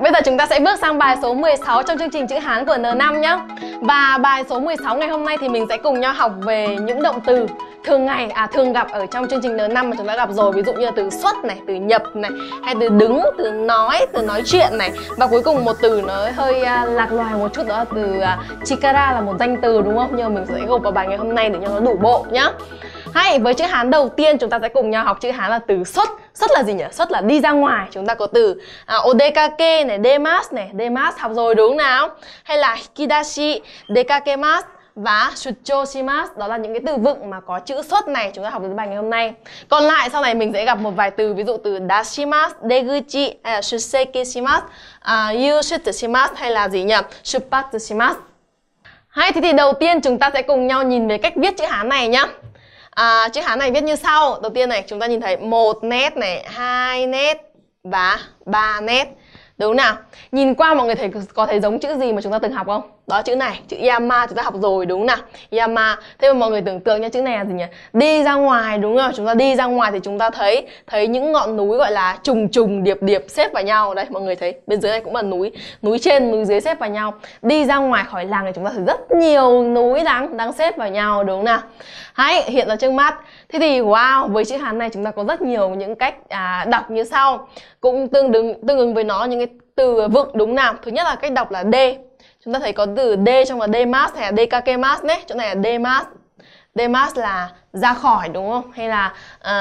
bây giờ chúng ta sẽ bước sang bài số 16 trong chương trình chữ Hán của N5 nhé. Và bài số 16 ngày hôm nay thì mình sẽ cùng nhau học về những động từ thường gặp ở trong chương trình N5 mà chúng ta gặp rồi. Ví dụ như là từ xuất này, từ nhập này, hay từ đứng, từ nói chuyện này. Và cuối cùng một từ nó hơi lạc loài một chút, đó là từ chikara, là một danh từ đúng không? Nhưng mà mình sẽ gộp vào bài ngày hôm nay để cho nó đủ bộ nhá. Hay, với chữ Hán đầu tiên chúng ta sẽ cùng nhau học chữ Hán là từ xuất. Xuất là gì nhỉ? Xuất là đi ra ngoài. Chúng ta có từ odekake này, demasu này, demasu học rồi đúng không nào? Hay là hikidashi, dekakemasu và shucho shimasu. Đó là những cái từ vựng mà có chữ xuất này chúng ta học đến bài ngày hôm nay. Còn lại sau này mình sẽ gặp một vài từ, ví dụ từ dashimasu, deguchi, hay là shuseki shimasu, yushutsu shimasu, hay là gì nhỉ? Shupatsu shimasu. Hay, thì đầu tiên chúng ta sẽ cùng nhau nhìn về cách viết chữ Hán này nhá. Chữ Hán này viết như sau. Đầu tiên này chúng ta nhìn thấy một nét này, hai nét và ba nét. Đúng nào? Nhìn qua mọi người có thấy giống chữ gì mà chúng ta từng học không? Đó, chữ này, chữ Yama chúng ta học rồi đúng nào? Yama. Thế mà mọi người tưởng tượng nha, chữ này là gì nhỉ? Đi ra ngoài đúng không? Chúng ta đi ra ngoài thì chúng ta thấy những ngọn núi gọi là trùng điệp xếp vào nhau. Đây, mọi người thấy bên dưới này cũng là núi trên, núi dưới xếp vào nhau. Đi ra ngoài khỏi làng thì chúng ta thấy rất nhiều núi đang xếp vào nhau đúng nào? Hay, hiện ra trước mắt. Thế thì wow, với chữ Hán này chúng ta có rất nhiều những cách đọc như sau. Cũng tương ứng với nó những cái từ vựng đúng nào? Thứ nhất là cách đọc là D. Chúng ta thấy có từ D trong là demasu hay là dekakemas đấy. Chỗ này là demasu. Demasu là ra khỏi đúng không? Hay là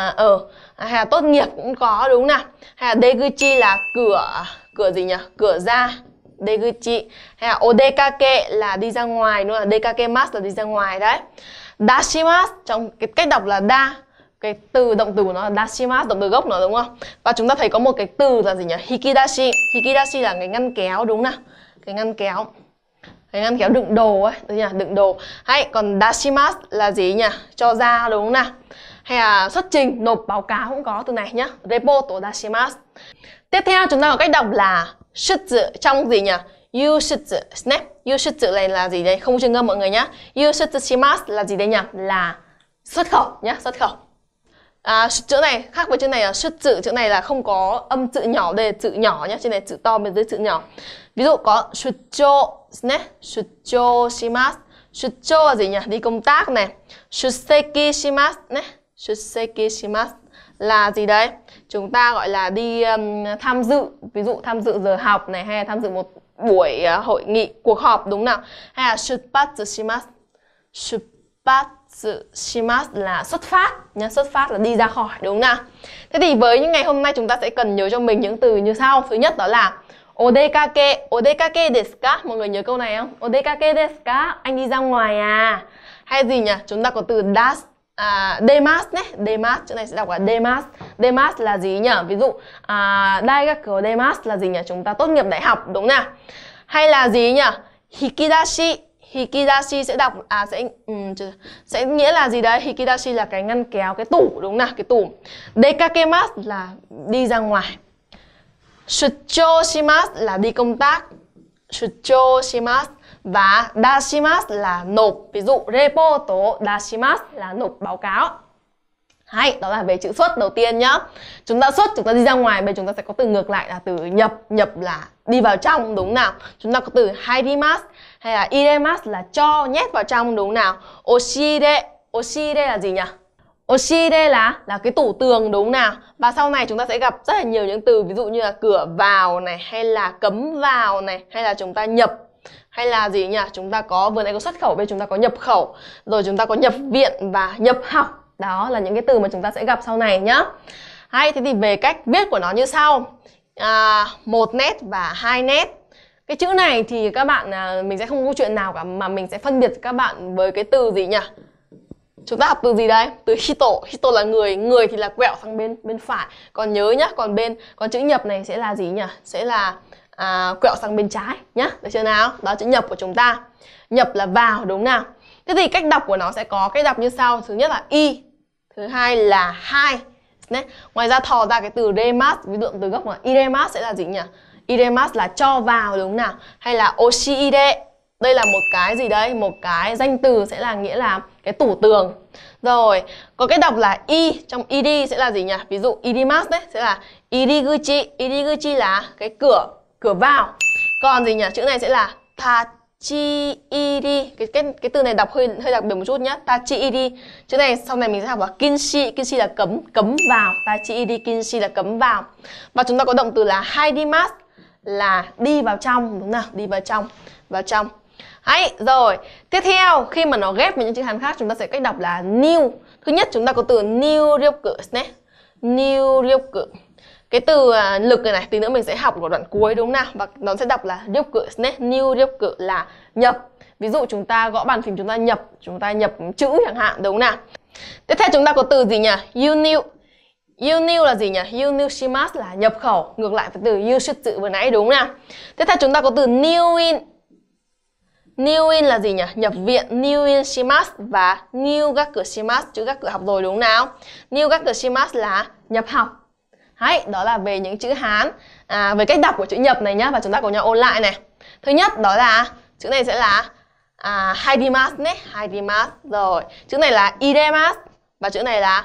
hay là tốt nghiệp cũng có đúng nào? Hay là deguchi là cửa gì nhỉ? Cửa ra. Deguchi. Hay là odekake là đi ra ngoài đúng không? Dekakemas là đi ra ngoài đấy. Dashimasu trong cái cách đọc là da. Cái từ động từ của nó là dashimasu, động từ gốc nó đúng không? Và chúng ta thấy có một cái từ là gì nhỉ? Hikidashi. Hikidashi là cái ngăn kéo đúng nào? Cái ngăn kéo đựng đồ ấy, đúng nhỉ? Đựng đồ. Hay, còn dashimasu là gì nhỉ? Cho ra đúng không nào? Hay là xuất trình, nộp báo cáo cũng có từ này nhá. Reporto dashimasu. Tiếp theo chúng ta có cách đọc là shutsu trong gì nhỉ? Yushutsu. Yushutsu này là gì đây? Không trường âm mọi người nhá. Yushutsu shimasu là gì đây nhỉ? Là xuất khẩu nhá, xuất khẩu. Chữ này khác với chữ này là shutsu, chữ này là không có âm chữ nhỏ, đây là chữ nhỏ nhá, trên này chữ to, bên dưới chữ nhỏ. Ví dụ có shucho nhé, shucho shimasu. Shucho là gì nhỉ? Đi công tác này. Shuseki shimasu nhé, shuseki shimasu là gì đấy? Chúng ta gọi là đi tham dự, ví dụ tham dự giờ học này, hay là tham dự một buổi hội nghị, cuộc họp đúng nào? Hay là shupatsu shimasu. Shupatsu shimasu là xuất phát nhá, xuất phát là đi ra khỏi đúng nào? Thế thì với những ngày hôm nay chúng ta sẽ cần nhớ cho mình những từ như sau. Thứ nhất đó là odekake. Odekake desu ka? Mọi người nhớ câu này không? Odekake desu ka? Anh đi ra ngoài à? Hay gì nhỉ? Chúng ta có từ demasu nhé. Demasu, chỗ này sẽ đọc là demasu. Demasu là gì nhỉ? Ví dụ daigaku demasu là gì nhỉ? Chúng ta tốt nghiệp đại học đúng nào? Hay là gì nhỉ? Hikidashi. Hikidashi sẽ đọc sẽ nghĩa là gì đấy? Hikidashi là cái ngăn kéo, cái tủ đúng nào? Cái tủ. Dekakemasu là đi ra ngoài. Shucho shimasu là đi công tác. Shucho shimasu. Và dashimasu là nộp. Ví dụ reporto dashimasu là nộp báo cáo. Hay, đó là về chữ xuất đầu tiên nhá. Chúng ta xuất, chúng ta đi ra ngoài. Bây giờ chúng ta sẽ có từ ngược lại là từ nhập. Nhập là đi vào trong đúng nào? Chúng ta có từ haidimasu hay là iremasu là cho, nhét vào trong đúng nào? Oshire. Oshire là gì nhỉ? Oshire là cái tủ tường đúng nào? Và sau này chúng ta sẽ gặp rất là nhiều những từ, ví dụ như là cửa vào này, hay là cấm vào này, hay là chúng ta nhập, hay là gì nhỉ? Chúng ta có, vừa nãy có xuất khẩu, bây giờ chúng ta có nhập khẩu, rồi chúng ta có nhập viện và nhập học. Đó là những cái từ mà chúng ta sẽ gặp sau này nhá. Hay, thế thì về cách viết của nó như sau. Một nét và hai nét. Cái chữ này thì các bạn, mình sẽ không có chuyện nào cả, mà mình sẽ phân biệt các bạn với cái từ gì nhỉ? Chúng ta học từ gì đấy? Từ hito. Hito là người, người thì là quẹo sang bên phải. Còn nhớ nhá, còn chữ nhập này sẽ là gì nhỉ? Sẽ là quẹo sang bên trái nhá. Được chưa nào? Đó, chữ nhập của chúng ta. Nhập là vào đúng nào? Thế thì cách đọc của nó sẽ có cách đọc như sau. Thứ nhất là y, thứ hai là hai. Ngoài ra thò ra cái từ remas, ví dụ từ gốc là iremas sẽ là gì nhỉ? Iremas là cho vào đúng nào? Hay là oshiire. Đây là một cái gì đấy? Một cái danh từ sẽ là nghĩa là cái tủ tường. Rồi, có cái đọc là y, trong id sẽ là gì nhỉ? Ví dụ idimas đấy sẽ là iriguchi. Iriguchi là cái cửa. cửa vào. Còn gì nhỉ? Chữ này sẽ là tachiiri. Cái từ này đọc hơi đặc biệt một chút nhá. Tachiiri. Chữ này sau này mình sẽ học là kinshi. Kinshi là cấm vào. Tachiiri kinshi là cấm vào. Và chúng ta có động từ là haidimasu là đi vào trong, đúng nào? Đi vào trong. Đấy, rồi. Tiếp theo, khi mà nó ghép với những chữ Hán khác, chúng ta sẽ cách đọc là new. Thứ nhất chúng ta có từ niryoku nhé. Niryoku. Cái từ lực này tí nữa mình sẽ học ở đoạn cuối, đúng nào? Và nó sẽ đọc là ryoku nhé. Niryoku là nhập. Ví dụ chúng ta gõ bàn phím, chúng ta nhập chữ chẳng hạn, đúng nào? Tiếp theo chúng ta có từ gì nhỉ? Yunyu. Yunyu là gì nhỉ? Yunyu shimasu là nhập khẩu, ngược lại với từ yushutsu vừa nãy, đúng nào? Tiếp theo chúng ta có từ new-in. New-in là gì nhỉ? Nhập viện. New-in shimasu và new-gaku shimasu, chữ gaku học rồi, đúng nào? New-gaku shimasu là nhập học. Đấy, đó là về những chữ Hán, về cách đọc của chữ nhập này nhá. Và chúng ta cùng nhau ôn lại này. Thứ nhất đó là chữ này sẽ là haidimasu nhé. Haidimasu. Rồi, chữ này là iremasu và chữ này là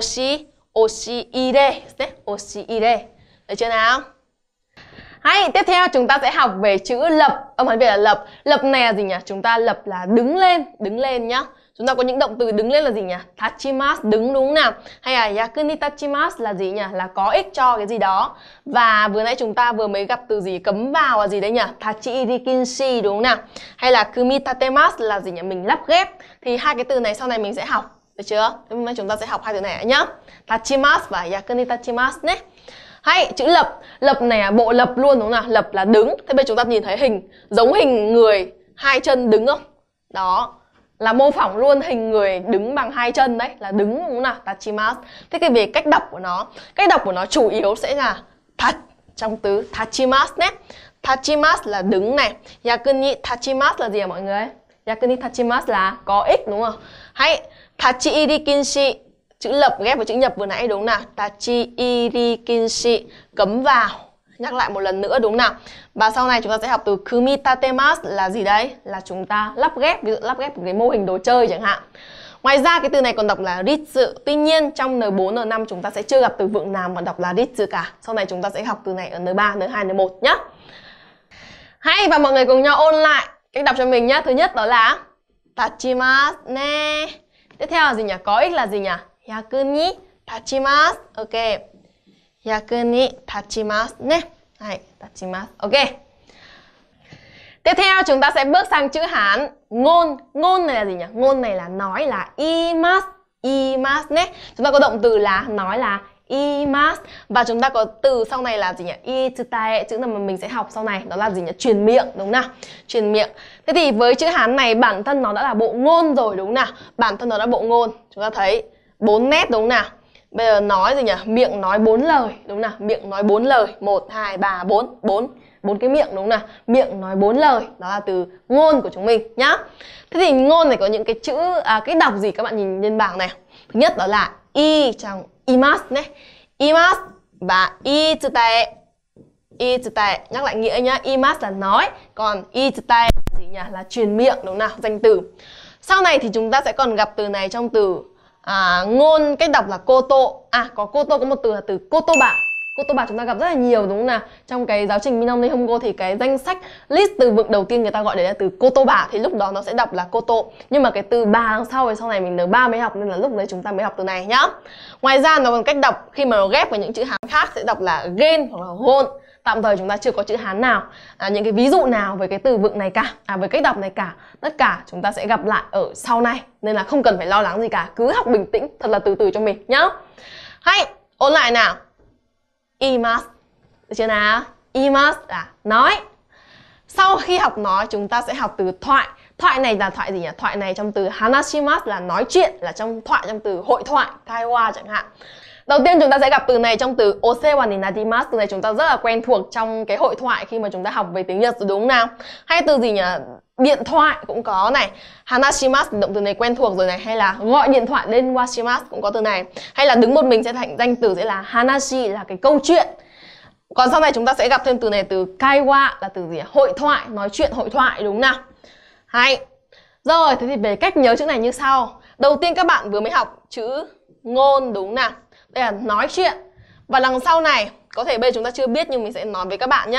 oshiire. Oshiire. Được chưa nào? Hay, tiếp theo chúng ta sẽ học về chữ lập. Âm Hán Việt là lập. Lập này là gì nhỉ? Chúng ta lập là đứng lên nhá. Chúng ta có những động từ đứng lên là gì nhỉ? Tachimasu, đứng, đúng nào? Hay là yakuni tachimasu là gì nhỉ? Là có ích cho cái gì đó. Và vừa nãy chúng ta vừa mới gặp từ gì? Cấm vào là gì đấy nhỉ? Tachiiri kinshi, đúng nào? Hay là kumitatemasu là gì nhỉ? Mình lắp ghép. Thì hai cái từ này sau này mình sẽ học, được chưa? Hôm nay chúng ta sẽ học hai từ này nhá. Tachimasu và yakuni tachimasu nhé. Hay, chữ lập. Lập này là bộ lập luôn, đúng không nào? Lập là đứng. Thế bây giờ chúng ta nhìn thấy hình, giống hình người hai chân đứng không? Đó, là mô phỏng luôn hình người đứng bằng hai chân đấy, là đứng, đúng không nào? Tachimasu. Thế thì về cách đọc của nó chủ yếu sẽ là thật trong từ tachimasu nhé. Tachimasu là đứng này. Yakuni tachimasu là gì ạ mọi người? Yakuni tachimasu là có ích, đúng không? Hay, tachiiri kinshi, chữ lập ghép với chữ nhập vừa nãy, đúng nào? Tachiiri kinshi, cấm vào. Nhắc lại một lần nữa, đúng nào? Và sau này chúng ta sẽ học từ kumitatemasu là gì đấy? Là chúng ta lắp ghép, ví dụ lắp ghép một cái mô hình đồ chơi chẳng hạn. Ngoài ra cái từ này còn đọc là ritsu. Tuy nhiên trong N4, N5 chúng ta sẽ chưa gặp từ vựng nào mà đọc là ritsu cả. Sau này chúng ta sẽ học từ này ở N3, N2, N1 nhá. Hay, và mọi người cùng nhau ôn lại cách đọc cho mình nhá. Thứ nhất đó là tachimasu ne. Tiếp theo là gì nhỉ? Có ích là gì nhỉ? Yakuni tachimasu. Ok. Yakuni tachimasu nhé. Hay, tachimasu. Ok. Tiếp theo chúng ta sẽ bước sang chữ Hán ngôn. Ngôn này là gì nhỉ? Ngôn này là nói, là imasu. Imasu nhé. Chúng ta có động từ là nói là imasu. Và chúng ta có từ sau này là gì nhỉ? Itsutae, chữ nào mà mình sẽ học sau này, đó là gì nhỉ? Truyền miệng, đúng nào? Truyền miệng. Thế thì với chữ Hán này bản thân nó đã là bộ ngôn rồi, đúng nào? Bản thân nó đã bộ ngôn. Chúng ta thấy 4 nét, đúng nào? Bây giờ nói gì nhỉ? Miệng nói 4 lời, đúng nào? Miệng nói 4 lời. 1, 2, 3, 4. 4 cái miệng, đúng nào? Miệng nói 4 lời. Đó là từ ngôn của chúng mình nhá. Thế thì ngôn này có những cái chữ, cái đọc gì các bạn nhìn trên bảng này. Thứ nhất đó là i trong imasu nhé. Imasu và itsutae. Itsutae, nhắc lại nghĩa nhá. Imasu là nói, còn itsutae là gì nhỉ? Là truyền miệng, đúng nào? Danh từ. Sau này thì chúng ta sẽ còn gặp từ này trong từ ngôn, cách đọc là koto. Có koto, có một từ là từ kotoba. Kotoba chúng ta gặp rất là nhiều, đúng không nào? Trong cái giáo trình Minon Nihongo thì cái danh sách list từ vựng đầu tiên người ta gọi đấy là từ kotoba, thì lúc đó nó sẽ đọc là koto. Nhưng mà cái từ ba đằng sau thì sau này mình N3 mới học, nên là lúc đấy chúng ta mới học từ này nhá. Ngoài ra nó còn cách đọc khi mà nó ghép với những chữ Hán khác sẽ đọc là gen hoặc là gon. Tạm thời chúng ta chưa có chữ Hán nào, những cái ví dụ nào với cái từ vựng này cả, với cách đọc này cả. Tất cả chúng ta sẽ gặp lại ở sau này, nên là không cần phải lo lắng gì cả. Cứ học bình tĩnh, thật là từ từ cho mình nhá. Hay, ôn lại nào. Imasu, được chưa nào? Imasu là nói. Sau khi học nói chúng ta sẽ học từ thoại. Thoại này là thoại gì nhỉ? Thoại này trong từ hanashimasu là nói chuyện, là trong thoại, trong từ hội thoại, kaiwa chẳng hạn. Đầu tiên chúng ta sẽ gặp từ này trong từ osewa ni narimasu. Từ này chúng ta rất là quen thuộc trong cái hội thoại khi mà chúng ta học về tiếng Nhật rồi, đúng không nào? Hay từ gì nhỉ? Điện thoại cũng có này. Hanashimasu, động từ này quen thuộc rồi này. Hay là gọi điện thoại lên washimasu cũng có từ này. Hay là đứng một mình sẽ thành danh từ sẽ là hanashi, là cái câu chuyện. Còn sau này chúng ta sẽ gặp thêm từ này, từ kaiwa là từ gì? Hội thoại, nói chuyện, hội thoại, đúng nào? Hay. Rồi, thế thì về cách nhớ chữ này như sau. Đầu tiên các bạn vừa mới học chữ ngôn, đúng nào? Đây là nói chuyện. Và đằng sau này, có thể bây giờ chúng ta chưa biết nhưng mình sẽ nói với các bạn nhé.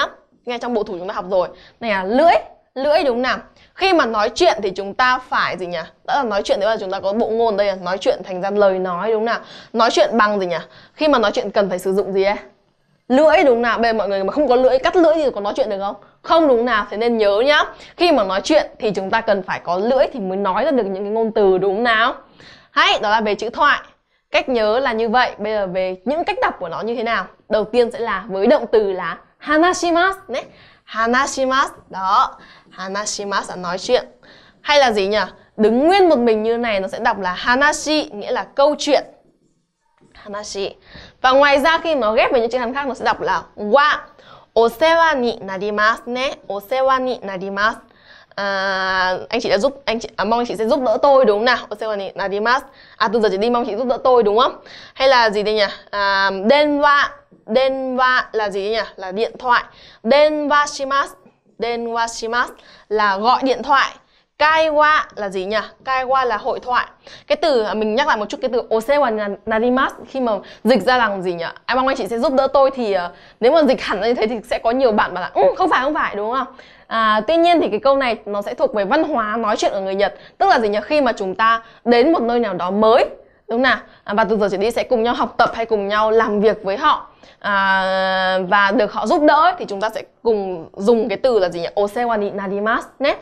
Nghe trong bộ thủ chúng ta học rồi. Này là lưỡi. Lưỡi đúng nào? Khi mà nói chuyện thì chúng ta phải gì nhỉ? Đã là nói chuyện thì là chúng ta có bộ ngôn đây là nói chuyện thành ra lời nói đúng nào? Nói chuyện bằng gì nhỉ? Khi mà nói chuyện cần phải sử dụng gì ấy? Lưỡi đúng nào? Bây giờ mọi người mà không có lưỡi, cắt lưỡi thì có nói chuyện được không? Không đúng nào? Thế nên nhớ nhá. Khi mà nói chuyện thì chúng ta cần phải có lưỡi thì mới nói ra được những cái ngôn từ đúng nào? Hay, đó là về chữ thoại. Cách nhớ là như vậy. Bây giờ về những cách đọc của nó như thế nào? Đầu tiên sẽ là với động từ là hanashimasu nhé. Hanashimasu. Đó. Hanashimasu là nói chuyện. Hay là gì nhỉ? Đứng nguyên một mình như này nó sẽ đọc là hanashi, nghĩa là câu chuyện. Hanashi. Và ngoài ra khi mà nó ghép với những chữ Hán khác nó sẽ đọc là wa. Osewa ni narimasu ne. Osewa ni narimasu. Anh chị đã giúp mong anh chị sẽ giúp đỡ tôi đúng không nào? Osewa ni narimasu. Từ giờ trở đi mong chị giúp đỡ tôi đúng không? Hay là gì đây nhỉ? Denwa. Denwa là gì nhỉ? Là điện thoại. Denwa shimasu. Denwa shimasu là gọi điện thoại. Kaiwa là gì nhỉ? Kaiwa là hội thoại. Cái từ mình nhắc lại một chút cái từ osewa narimasu khi mà dịch ra là gì nhỉ? Anh mong anh chị sẽ giúp đỡ tôi thì nếu mà dịch hẳn ra như thế thì sẽ có nhiều bạn bảo là không phải đúng không? Tuy nhiên thì cái câu này nó sẽ thuộc về văn hóa nói chuyện ở người Nhật. Tức là gì nhỉ? Khi mà chúng ta đến một nơi nào đó mới, đúng nào? Và từ giờ trở đi sẽ cùng nhau học tập hay cùng nhau làm việc với họ và được họ giúp đỡ thì chúng ta sẽ cùng dùng cái từ là gì nhỉ? Osewa ni narimasu nhé.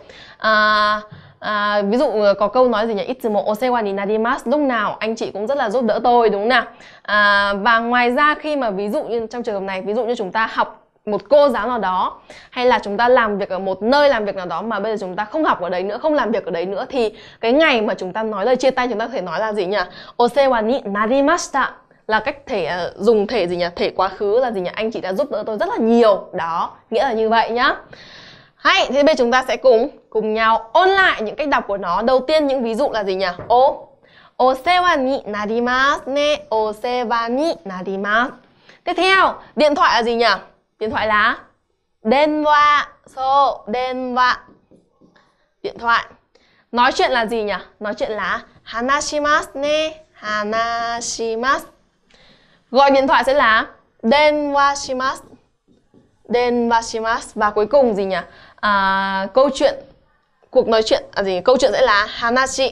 Ví dụ có câu nói gì nhỉ? Itsumo osewa ni narimasu, lúc nào anh chị cũng rất là giúp đỡ tôi đúng nào? Và ngoài ra khi mà ví dụ như trong trường hợp này, ví dụ như chúng ta học một cô giáo nào đó hay là chúng ta làm việc ở một nơi làm việc nào đó mà bây giờ chúng ta không học ở đấy nữa, không làm việc ở đấy nữa thì cái ngày mà chúng ta nói lời chia tay chúng ta có thể nói là gì nhỉ? Osewa ni narimashita là cách thể dùng thể gì nhỉ? Thể quá khứ là gì nhỉ? Anh chị đã giúp đỡ tôi rất là nhiều. Đó, nghĩa là như vậy nhá. Hay, thế bây giờ chúng ta sẽ cùng nhau ôn lại những cách đọc của nó. Đầu tiên những ví dụ là gì nhỉ? Osewa ni narimasu ne. Osewa ni narimasu. Tiếp theo, điện thoại là gì nhỉ? Điện thoại là denwa. Denwa. Điện thoại. Nói chuyện là gì nhỉ? Nói chuyện là hanashimasu ne. Hanashimasu. Gọi điện thoại sẽ là denwa shimasu. Denwa shimasu. Và cuối cùng gì nhỉ? Câu chuyện, cuộc nói chuyện câu chuyện sẽ là hanashi.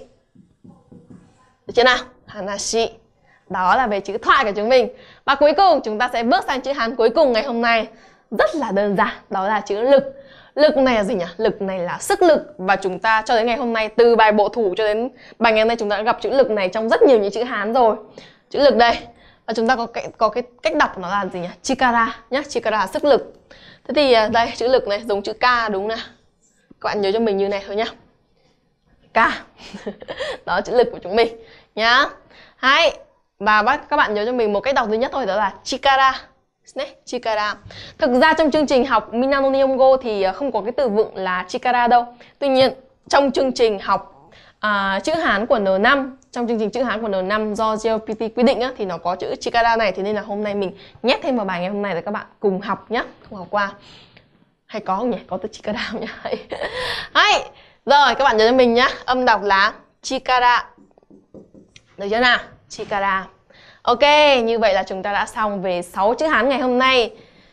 Được chưa nào? Hanashi. Đó là về chữ thoại của chúng mình. Và cuối cùng chúng ta sẽ bước sang chữ Hán cuối cùng ngày hôm nay. Rất là đơn giản, đó là chữ lực. Lực này là gì nhỉ? Lực này là sức lực. Và chúng ta cho đến ngày hôm nay, từ bài bộ thủ cho đến bài ngày hôm nay, chúng ta đã gặp chữ lực này trong rất nhiều những chữ Hán rồi. Chữ lực đây. Và chúng ta có cái cách đọc nó là gì nhỉ? Chikara nhá, chikara là sức lực. Thế thì đây, chữ lực này giống chữ K đúng nào? Các bạn nhớ cho mình như này thôi nhá. K. Đó, chữ lực của chúng mình nhá. Hay. Và các bạn nhớ cho mình một cách đọc duy nhất thôi, đó là chikara. Chikara. Thực ra trong chương trình học Minano Nihongo thì không có cái từ vựng là chikara đâu. Tuy nhiên trong chương trình học chữ Hán của N5, trong chương trình chữ Hán của N5 do GLPT quy định thì nó có chữ chikara này. Thế nên là hôm nay mình nhét thêm vào bài ngày hôm nay để các bạn cùng học nhé, cùng học qua. Hay có không nhỉ? Có từ chikara không nhỉ? Hay. Rồi các bạn nhớ cho mình nhé, âm đọc là chikara. Được chưa nào? Chikara. Ok, như vậy là chúng ta đã xong về 6 chữ Hán ngày hôm nay.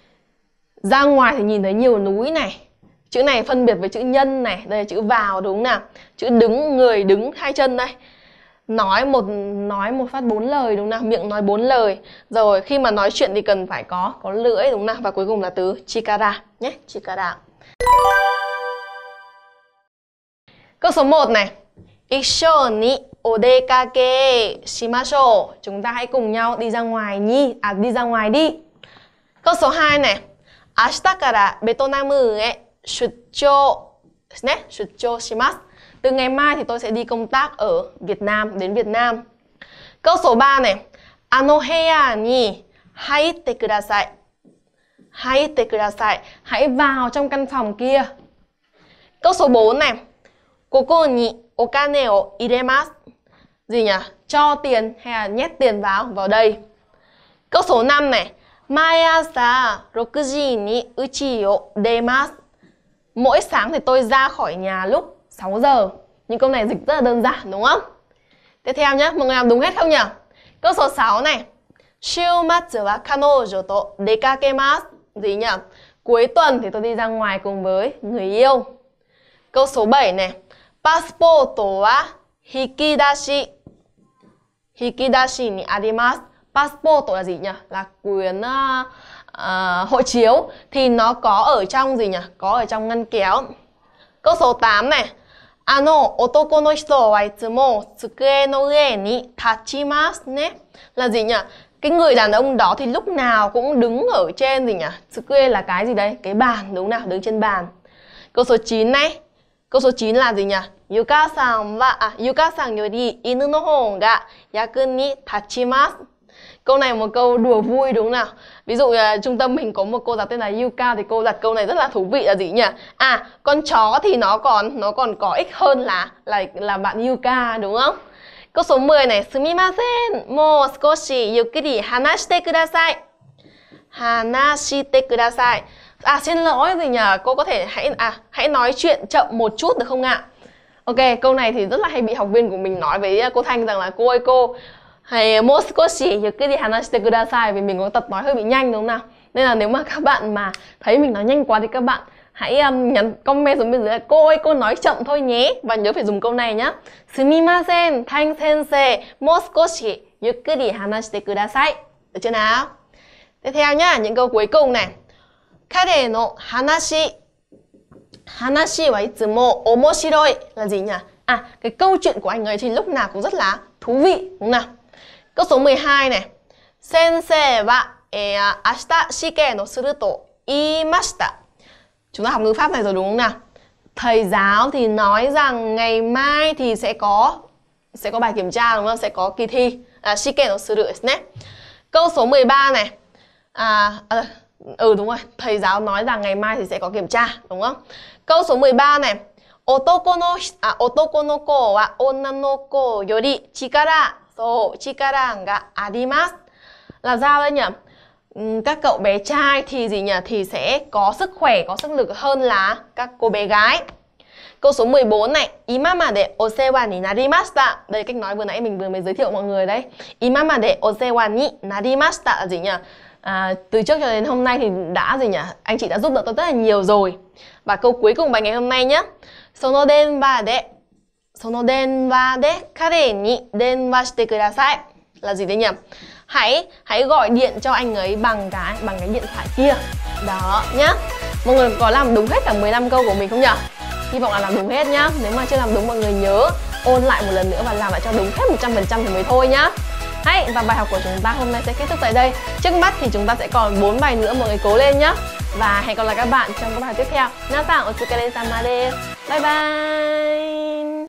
Ra ngoài thì nhìn thấy nhiều núi này. Chữ này phân biệt với chữ nhân này. Đây là chữ vào đúng không nào? Chữ đứng, người đứng, hai chân đây. Nói một phát 4 lời đúng không nào? Miệng nói 4 lời. Rồi khi mà nói chuyện thì cần phải có lưỡi đúng không nào? Và cuối cùng là từ chikara nhé, chikara. Câu số 1 này. Issho ni odekake shimashou. Chúng ta hãy cùng nhau đi ra ngoài đi ra ngoài đi. Câu số 2 này. Ashita kara Vietnamu e shutchou. Shutchou shimasu. Từ ngày mai thì tôi sẽ đi công tác ở Việt Nam, đến Việt Nam. Câu số 3 này. Ano heya ni haitte kudasai. Haitte kudasai. Hãy vào trong căn phòng kia. Câu số 4 này. Koko ni okane o iremasu. Gì nhỉ? Cho tiền hay là nhét tiền vào đây. Câu số 5 này. Maiasa 6 ni uchi o demasu. Mỗi sáng thì tôi ra khỏi nhà lúc 6 giờ. Những câu này dịch rất là đơn giản đúng không? Tiếp theo nhé, mọi người làm đúng hết không nhỉ? Câu số 6 này. Shoumatsu wa kanoujo to dekakemasu. Gì nhỉ? Cuối tuần thì tôi đi ra ngoài cùng với người yêu. Câu số 7 này. Passport wa hikidashi. Hikidashi ni arimasu. Passport là gì nhỉ? Là quyển hộ chiếu. Thì nó có ở trong gì nhỉ? Có ở trong ngăn kéo. Câu số 8 này. Otoko no hito wa itsumo tsukue no ue ni tachimasu ne. Là gì nhỉ? Cái người đàn ông đó thì lúc nào cũng đứng ở trên gì nhỉ? Tsukue là cái gì đấy? Cái bàn, đúng nào? Đứng trên bàn. Câu số 9 này. Câu số 9 là gì nhỉ? Yuka-san yori inu no hou ga yaku ni tachimasu. Câu này một câu đùa vui đúng nào? Ví dụ trung tâm mình có một cô giáo tên là Yuka thì cô đặt câu này rất là thú vị là gì nhỉ? Con chó thì nó còn có ích hơn là bạn Yuka đúng không? Câu số 10 này, sumimasen, mou skoshi yukuri hanashite kudasai. Hanashite kudasai. Xin lỗi gì nhỉ? Cô có thể hãy nói chuyện chậm một chút được không ạ? Ok, câu này thì rất là hay bị học viên của mình nói với cô Thanh rằng là cô ơi cô, hay mou skoshi yukuri hanashite kudasai, vì mình có tật nói hơi bị nhanh đúng không nào? Nên là nếu mà các bạn mà thấy mình nói nhanh quá thì các bạn hãy nhắn comment xuống bên dưới là cô ơi cô nói chậm thôi nhé. Và nhớ phải dùng câu này nhá. Sumimasen, Thanh sensei, mou skoshi yukuri hanashite kudasai. Được chưa nào? Tiếp theo nhá, những câu cuối cùng này. Kare no hanashi. Hanashi wa itsumo omoshiroi là gì nhỉ? Cái câu chuyện của anh ấy thì lúc nào cũng rất là thú vị đúng không nào? Câu số 12 này. Sensei wa ashita shike no suru to iimashita. Chúng ta học ngữ pháp này rồi đúng không nào? Thầy giáo thì nói rằng ngày mai thì sẽ có bài kiểm tra đúng không? Sẽ có kỳ thi. Shike no suru desu ne. Câu số 13 này. Đúng rồi, thầy giáo nói rằng ngày mai thì sẽ có kiểm tra đúng không? Câu số 13 này. Otoko no ko wa onna no ko yori chikara ga arimasu. Là sao đây nhỉ? Các cậu bé trai thì gì nhỉ? Thì sẽ có sức khỏe, có sức lực hơn là các cô bé gái. Câu số 14 này. Imamade osewa ni narimashita. Đây cách nói vừa nãy mình vừa mới giới thiệu mọi người đấy. Imamade osewa ni narimashita là gì nhỉ? Từ trước cho đến hôm nay thì đã gì nhỉ? Anh chị đã giúp đỡ tôi rất là nhiều rồi. Và câu cuối cùng bài ngày hôm nay nhé. Sono denwa de kare ni denwa shite kudasai. Là gì đấy nhỉ? Hãy gọi điện cho anh ấy bằng cái điện thoại kia. Đó nhá. Mọi người có làm đúng hết cả 15 câu của mình không nhỉ? Hy vọng là làm đúng hết nhá. Nếu mà chưa làm đúng mọi người nhớ ôn lại một lần nữa và làm lại cho đúng hết 100% thì mới thôi nhá. Và bài học của chúng ta hôm nay sẽ kết thúc tại đây. Trước mắt thì chúng ta sẽ còn 4 bài nữa, mọi người cố lên nhá. Và hẹn gặp lại các bạn trong các bài tiếp theo. Minasan, otsukare sama desu. Bye bye.